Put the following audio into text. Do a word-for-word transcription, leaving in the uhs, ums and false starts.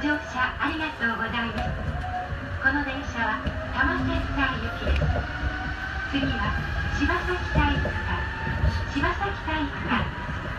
乗車ありがとうございます。この電車は多摩センター行きです。次は柴崎体育館、柴崎体育館。